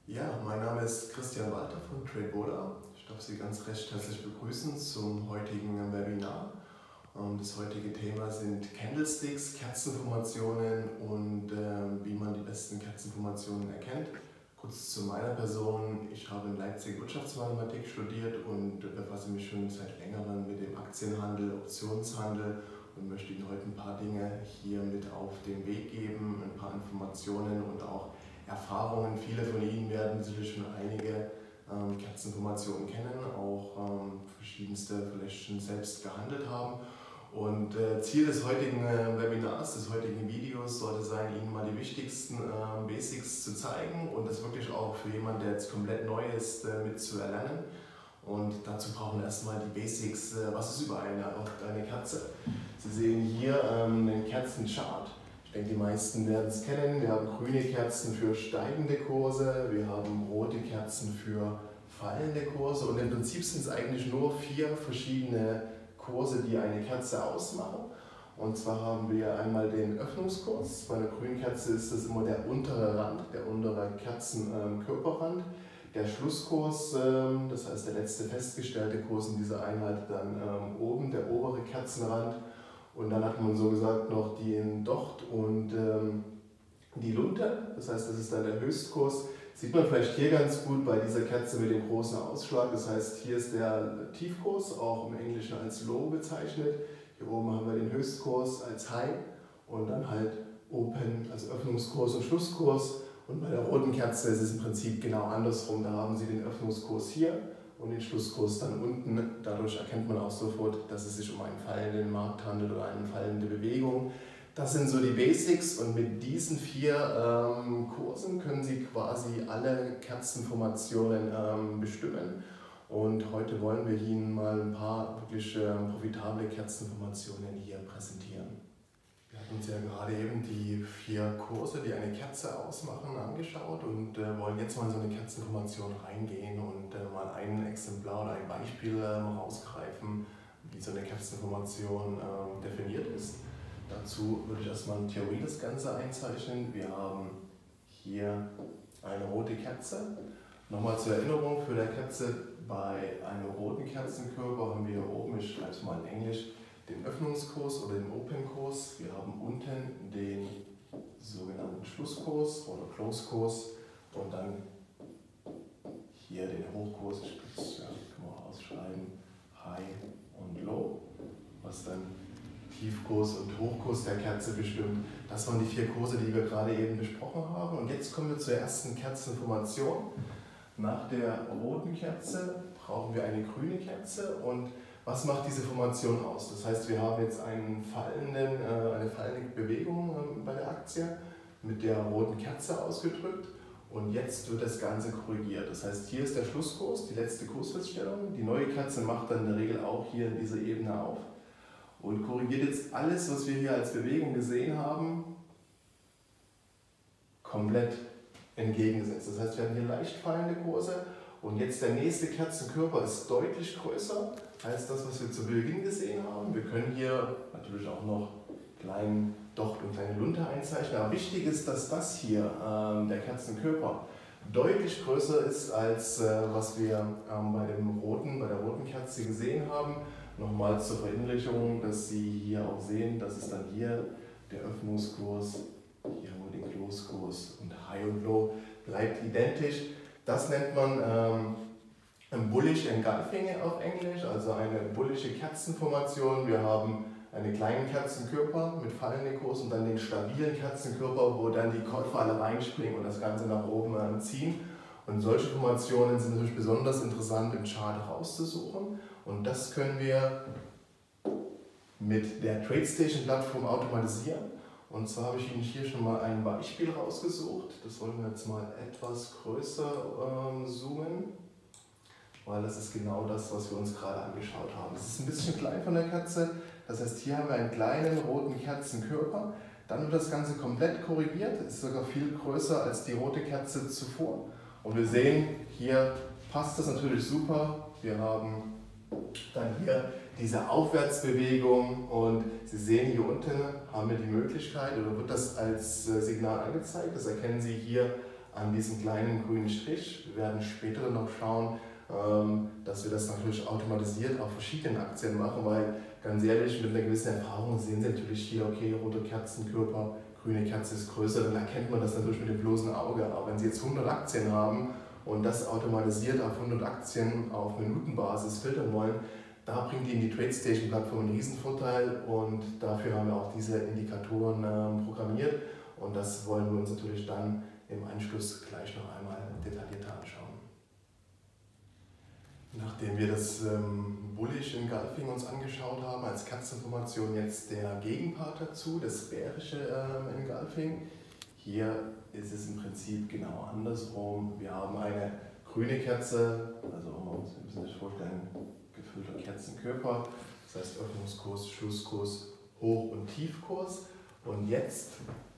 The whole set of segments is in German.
Ja, mein Name ist Christian Walter von TradeBoda. Ich darf Sie ganz recht herzlich begrüßen zum heutigen Webinar. Das heutige Thema sind Candlesticks, Kerzenformationen und wie man die besten Kerzenformationen erkennt. Kurz zu meiner Person: Ich habe in Leipzig Wirtschaftsmathematik studiert und befasse mich schon seit längerem mit dem Aktienhandel, Optionshandel und möchte Ihnen heute ein paar Dinge hier mit auf den Weg geben, ein paar Informationen und auch Erfahrungen. Viele von Ihnen werden sicherlich schon einige Kerzenformationen kennen, auch verschiedenste vielleicht schon selbst gehandelt haben. Und Ziel des heutigen Webinars, des heutigen Videos sollte sein, Ihnen mal die wichtigsten Basics zu zeigen und das wirklich auch für jemanden, der jetzt komplett neu ist, mit zu erlernen. Und dazu brauchen wir erstmal die Basics. Was ist überhaupt eine Kerze? Sie sehen hier einen Kerzenchart. Ich denke, die meisten werden es kennen. Wir haben grüne Kerzen für steigende Kurse, wir haben rote Kerzen für fallende Kurse und im Prinzip sind es eigentlich nur 4 verschiedene Kurse, die eine Kerze ausmachen. Und zwar haben wir einmal den Öffnungskurs. Bei einer grünen Kerze ist das immer der untere Rand, der untere Kerzenkörperrand. Der Schlusskurs, das heißt der letzte festgestellte Kurs in dieser Einheit, dann oben der obere Kerzenrand. Und dann hat man so gesagt noch den Docht und die Lunte, das heißt, das ist dann der Höchstkurs. Sieht man vielleicht hier ganz gut bei dieser Kerze mit dem großen Ausschlag. Das heißt, hier ist der Tiefkurs, auch im Englischen als Low bezeichnet. Hier oben haben wir den Höchstkurs als High und dann halt Open als Öffnungskurs und Schlusskurs. Und bei der roten Kerze ist es im Prinzip genau andersrum. Da haben Sie den Öffnungskurs hier und den Schlusskurs dann unten. Dadurch erkennt man auch sofort, dass es sich um einen fallenden Markt handelt oder eine fallende Bewegung. Das sind so die Basics und mit diesen 4 Kursen können Sie quasi alle Kerzenformationen bestimmen. Und heute wollen wir Ihnen mal ein paar wirklich profitable Kerzenformationen hier präsentieren. Wir hatten uns ja gerade eben die 4 Kurse, die eine Kerze ausmachen, angeschaut und wollen jetzt mal in so eine Kerzenformation reingehen und mal ein Exemplar oder ein Beispiel rausgreifen, wie so eine Kerzenformation definiert ist. Dazu würde ich erstmal in Theorie das Ganze einzeichnen. Wir haben hier eine rote Kerze. Nochmal zur Erinnerung für die Kerze: Bei einem roten Kerzenkörper haben wir hier oben, ich schreibe es mal in Englisch, den Öffnungskurs oder den Open-Kurs. Wir haben unten den sogenannten Schlusskurs oder Close-Kurs und dann hier den Hochkurs, das kann man auch ausschreiben, High und Low, was dann Tiefkurs und Hochkurs der Kerze bestimmt. Das waren die 4 Kurse, die wir gerade eben besprochen haben. Und jetzt kommen wir zur ersten Kerzenformation. Nach der roten Kerze brauchen wir eine grüne Kerze. Und was macht diese Formation aus? Das heißt, wir haben jetzt eine fallende Bewegung bei der Aktie mit der roten Kerze ausgedrückt. Und jetzt wird das Ganze korrigiert. Das heißt, hier ist der Schlusskurs, die letzte Kursfeststellung. Die neue Kerze macht dann in der Regel auch hier in dieser Ebene auf und korrigiert jetzt alles, was wir hier als Bewegung gesehen haben, komplett entgegengesetzt. Das heißt, wir haben hier leicht fallende Kurse und jetzt der nächste Kerzenkörper ist deutlich größer als das, was wir zu Beginn gesehen haben. Wir können hier natürlich auch noch kleinen Docht und kleine Lunte einzeichnen, aber wichtig ist, dass das hier, der Kerzenkörper, deutlich größer ist als was wir bei der roten Kerze gesehen haben. Nochmal zur Verinnerlichung, dass Sie hier auch sehen, dass es dann hier der Öffnungskurs, hier haben wir den Close-Kurs und High und Low bleibt identisch. Das nennt man Bullish Engulfing auf Englisch, also eine bullische Kerzenformation. Wir haben einen kleinen Kerzenkörper mit fallenden Kurs und dann den stabilen Kerzenkörper, wo dann die Käufer alle reinspringen und das Ganze nach oben ziehen. Und solche Formationen sind natürlich besonders interessant im Chart rauszusuchen. Und das können wir mit der TradeStation-Plattform automatisieren. Und zwar habe ich Ihnen hier schon mal ein Beispiel rausgesucht. Das wollen wir jetzt mal etwas größer zoomen, weil das ist genau das, was wir uns gerade angeschaut haben. Es ist ein bisschen klein von der Kerze. Das heißt, hier haben wir einen kleinen roten Kerzenkörper. Dann wird das Ganze komplett korrigiert. Es ist sogar viel größer als die rote Kerze zuvor. Und wir sehen, hier passt das natürlich super. Wir haben dann hier diese Aufwärtsbewegung und Sie sehen, hier unten haben wir die Möglichkeit oder wird das als Signal angezeigt. Das erkennen Sie hier an diesem kleinen grünen Strich. Wir werden später dann noch schauen, dass wir das natürlich automatisiert auf verschiedenen Aktien machen, weil ganz ehrlich, mit einer gewissen Erfahrung sehen Sie natürlich hier, okay, roter Kerzenkörper, grüne Kerze ist größer, dann erkennt man das natürlich mit dem bloßen Auge. Aber wenn Sie jetzt 100 Aktien haben und das automatisiert auf 100 Aktien auf Minutenbasis filtern wollen, da bringt Ihnen die TradeStation-Plattform einen Riesenvorteil und dafür haben wir auch diese Indikatoren programmiert und das wollen wir uns natürlich dann im Anschluss gleich noch einmal detaillierter anschauen. Nachdem wir das Bullish Engulfing uns angeschaut haben, als Kerzenformation jetzt der Gegenpart dazu, das bärische Engulfing. Hier ist es im Prinzip genau andersrum. Wir haben eine grüne Kerze, also Sie müssen sich vorstellen, gefüllter Kerzenkörper, das heißt Öffnungskurs, Schlusskurs, Hoch- und Tiefkurs. Und jetzt,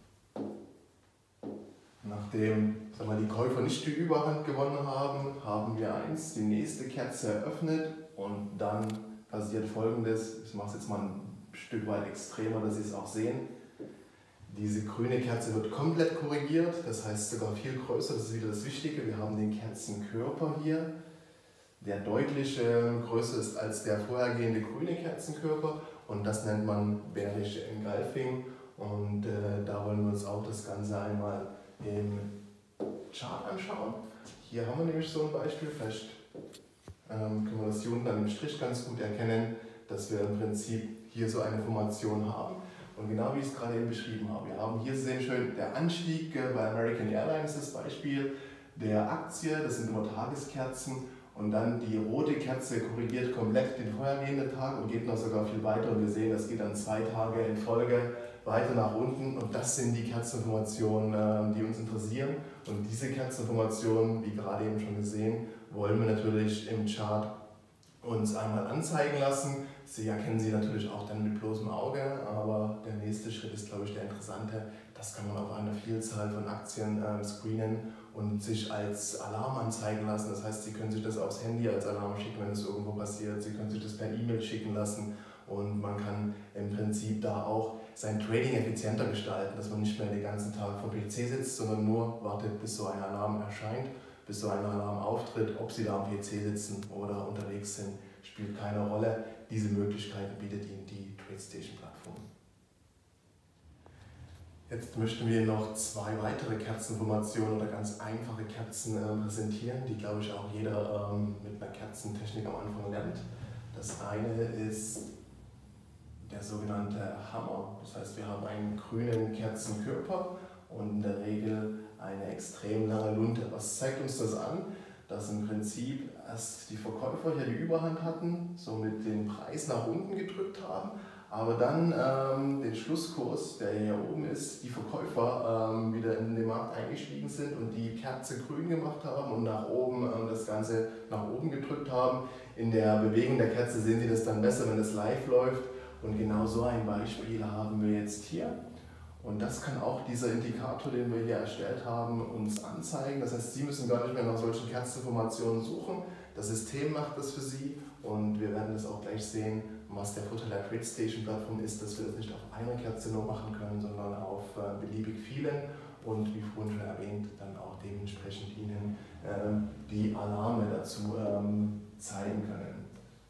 nachdem die Käufer nicht die Überhand gewonnen haben, haben wir die nächste Kerze eröffnet und dann passiert Folgendes. Ich mache es jetzt mal ein Stück weit extremer, dass Sie es auch sehen. Diese grüne Kerze wird komplett korrigiert, das heißt sogar viel größer, das ist wieder das Wichtige. Wir haben den Kerzenkörper hier, der deutlich größer ist als der vorhergehende grüne Kerzenkörper und das nennt man bärische Engulfing und da wollen wir uns auch das Ganze einmal im Chart anschauen. Hier haben wir nämlich so ein Beispiel, vielleicht können wir das hier unten an dem Strich ganz gut erkennen, dass wir im Prinzip hier so eine Formation haben. Und genau wie ich es gerade eben beschrieben habe, wir haben hier sehen schön der Anstieg bei American Airlines, das Beispiel der Aktie, das sind immer Tageskerzen und dann die rote Kerze korrigiert komplett den vorhergehenden Tag und geht noch sogar viel weiter und wir sehen, das geht dann 2 Tage in Folge weiter nach unten und das sind die Kerzenformationen, die uns interessieren und diese Kerzenformationen, wie gerade eben schon gesehen, wollen wir natürlich im Chart uns einmal anzeigen lassen. Sie erkennen sie natürlich auch dann mit bloßem Auge, aber der nächste Schritt ist, glaube ich, der interessante. Das kann man auf einer Vielzahl von Aktien screenen und sich als Alarm anzeigen lassen. Das heißt, Sie können sich das aufs Handy als Alarm schicken, wenn es irgendwo passiert. Sie können sich das per E-Mail schicken lassen und man kann im Prinzip da auch sein Trading effizienter gestalten, dass man nicht mehr den ganzen Tag vom PC sitzt, sondern nur wartet, bis so ein Alarm erscheint, bis so ein Alarm auftritt. Ob Sie da am PC sitzen oder unterwegs sind, spielt keine Rolle. Diese Möglichkeiten bietet Ihnen die TradeStation-Plattform. Jetzt möchten wir noch 2 weitere Kerzenformationen oder ganz einfache Kerzen präsentieren, die, glaube ich, auch jeder mit einer Kerzentechnik am Anfang lernt. Das eine ist der sogenannte Hammer. Das heißt, wir haben einen grünen Kerzenkörper und in der Regel eine extrem lange Lunte. Was zeigt uns das an? Dass im Prinzip erst die Verkäufer hier die Überhand hatten, somit den Preis nach unten gedrückt haben, aber dann den Schlusskurs, der hier oben ist, die Verkäufer wieder in den Markt eingestiegen sind und die Kerze grün gemacht haben und nach oben das Ganze nach oben gedrückt haben. In der Bewegung der Kerze sehen Sie das dann besser, wenn das live läuft. Und genau so ein Beispiel haben wir jetzt hier. Und das kann auch dieser Indikator, den wir hier erstellt haben, uns anzeigen. Das heißt, Sie müssen gar nicht mehr nach solchen Kerzenformationen suchen. Das System macht das für Sie und wir werden das auch gleich sehen, was der Vorteil der TradeStation-Plattform ist, dass wir das nicht auf einer Kerze nur machen können, sondern auf beliebig vielen und wie vorhin schon erwähnt, dann auch dementsprechend Ihnen die Alarme dazu zeigen können.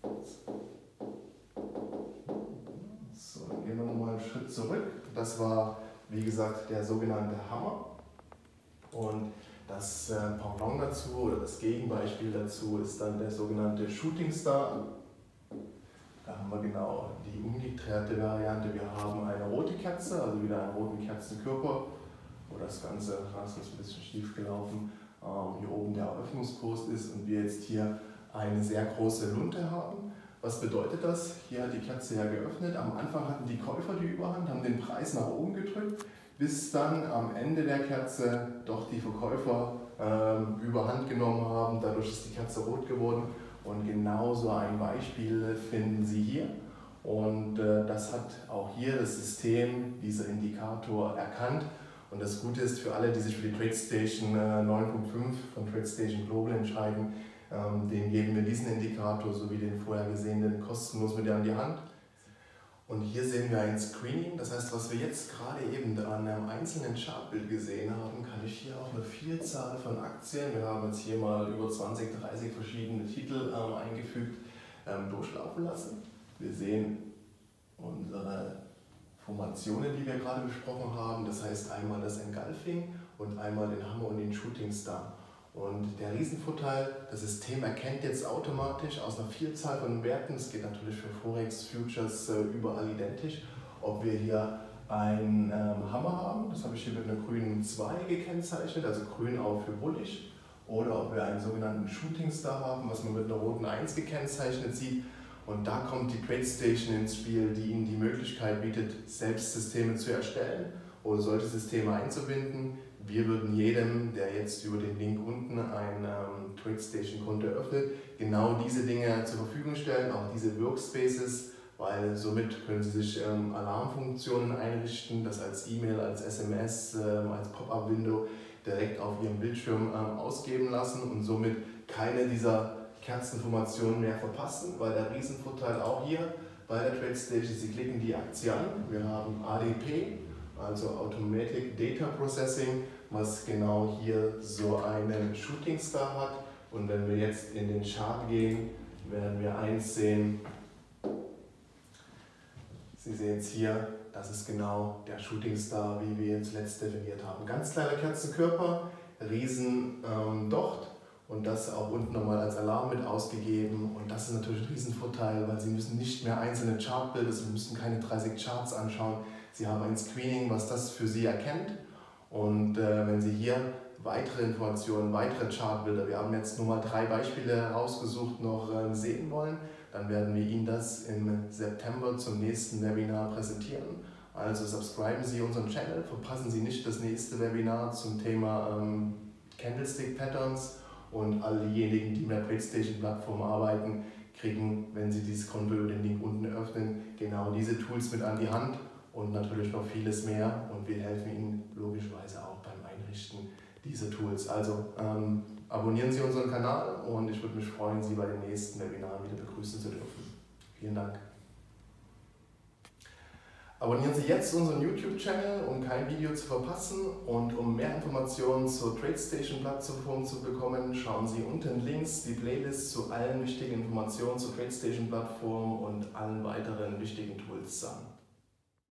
So, dann gehen wir nochmal einen Schritt zurück. Das war, wie gesagt, der sogenannte Hammer. Und das Pendant dazu oder das Gegenbeispiel dazu ist dann der sogenannte Shooting Star. Da haben wir genau die umgekehrte Variante. Wir haben eine rote Kerze, also wieder einen roten Kerzenkörper, wo das Ganze, das ist ein bisschen schief gelaufen, hier oben der Eröffnungskurs ist und wir jetzt hier eine sehr große Lunte haben. Was bedeutet das? Hier hat die Kerze ja geöffnet. Am Anfang hatten die Käufer die Überhand, haben den Preis nach oben gedrückt, bis dann am Ende der Kerze doch die Verkäufer Überhand genommen haben. Dadurch ist die Kerze rot geworden. Und genau so ein Beispiel finden Sie hier. Und das hat auch hier das System, dieser Indikator, erkannt. Und das Gute ist für alle, die sich für die TradeStation 9.5 von TradeStation Global entscheiden, denen geben wir diesen Indikator sowie den vorher gesehenen kostenlos mit an die Hand. Und hier sehen wir ein Screening, das heißt, was wir jetzt gerade eben an einem einzelnen Chartbild gesehen haben, kann ich hier auch eine Vielzahl von Aktien, wir haben jetzt hier mal über 20, 30 verschiedene Titel eingefügt, durchlaufen lassen. Wir sehen unsere Formationen, die wir gerade besprochen haben, das heißt einmal das Engulfing und einmal den Hammer und den Shooting Star. Und der Riesenvorteil, das System erkennt jetzt automatisch aus einer Vielzahl von Werten, es geht natürlich für Forex, Futures überall identisch, ob wir hier einen Hammer haben, das habe ich hier mit einer grünen 2 gekennzeichnet, also grün auch für bullish, oder ob wir einen sogenannten Shooting Star haben, was man mit einer roten 1 gekennzeichnet sieht. Und da kommt die TradeStation ins Spiel, die Ihnen die Möglichkeit bietet, selbst Systeme zu erstellen oder solche Systeme einzubinden. Wir würden jedem, der jetzt über den Link unten ein TradeStation-Konto öffnet, genau diese Dinge zur Verfügung stellen, auch diese Workspaces, weil somit können Sie sich Alarmfunktionen einrichten, das als E-Mail, als SMS, als Pop-up-Window direkt auf Ihrem Bildschirm ausgeben lassen und somit keine dieser Kerzenformationen mehr verpassen, weil der Riesenvorteil auch hier bei der TradeStation, Sie klicken die Aktie an, wir haben ADP, also Automatic Data Processing, was genau hier so einen Shooting Star hat. Und wenn wir jetzt in den Chart gehen, werden wir eins sehen. Sie sehen es hier, das ist genau der Shooting Star, wie wir ihn zuletzt definiert haben. Ganz kleiner Kerzenkörper, riesen Docht und das auch unten nochmal als Alarm mit ausgegeben. Und das ist natürlich ein Riesenvorteil, weil Sie müssen nicht mehr einzelne Chartbilder, Sie müssen keine 30 Charts anschauen. Sie haben ein Screening, was das für Sie erkennt. Und wenn Sie hier weitere Informationen, weitere Chartbilder, wir haben jetzt nur mal 3 Beispiele herausgesucht, noch sehen wollen, dann werden wir Ihnen das im September zum nächsten Webinar präsentieren. Also subscriben Sie unseren Channel, verpassen Sie nicht das nächste Webinar zum Thema Candlestick Patterns und all diejenigen, die mit der TradeStation-Plattform arbeiten, kriegen, wenn Sie dieses Konto über den Link unten öffnen, genau diese Tools mit an die Hand. Und natürlich noch vieles mehr und wir helfen Ihnen logischerweise auch beim Einrichten dieser Tools. Also abonnieren Sie unseren Kanal und ich würde mich freuen, Sie bei den nächsten Webinaren wieder begrüßen zu dürfen. Vielen Dank. Abonnieren Sie jetzt unseren YouTube-Channel, um kein Video zu verpassen, und um mehr Informationen zur TradeStation-Plattform zu bekommen, schauen Sie unten links die Playlist zu allen wichtigen Informationen zur TradeStation-Plattform und allen weiteren wichtigen Tools an.